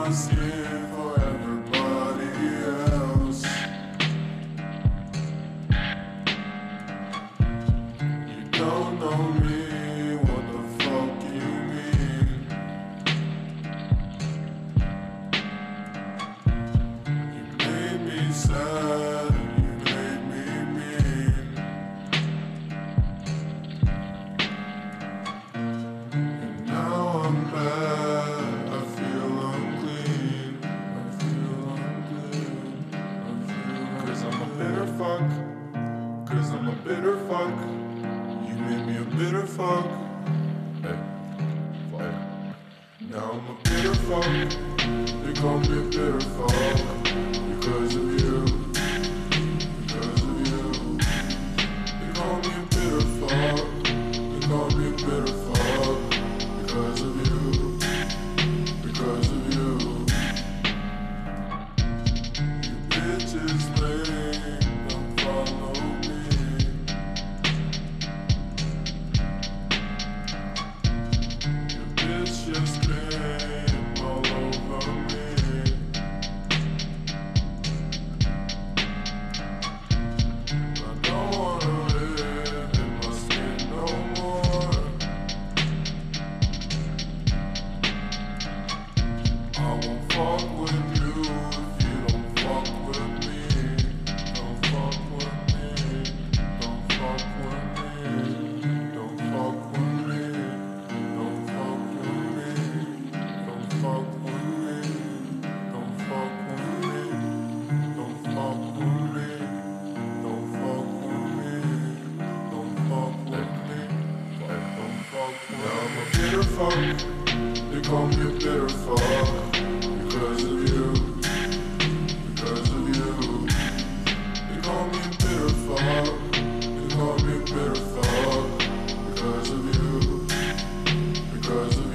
my skin for everybody else. You don't know me, what the fuck you mean? You made me sad, you made me mean. And now I'm bad, I feel unclean. Cause I'm a bitter fuck. Cause I'm a bitter fuck. You made me a bitter fuck. Hey, fuck. Now I'm a bitter fuck. They call me a bitter fuck. Because of you. Because of you. They call me a bitter fuck. They call me a bitter fuck. Because of you. Because of you. You bitches lame, don't follow me. Your bitch just came all over me. I don't wanna live in my skin no more. I won't fuck with you if you don't fuck with me. Don't fuck with me. Don't fuck with me. Don't fuck with me. Don't fuck with me. Don't fuck with me. Don't fuck with me. Don't fuck with me. Don't fuck with me. Don't fuck with me. Don't fuck with me. Now I'm a bitter fuck. They call me a bitter fuck. Because of you. Because of you. They call me a bitter fuck. They call me a bitter fuck. Because of you. Because of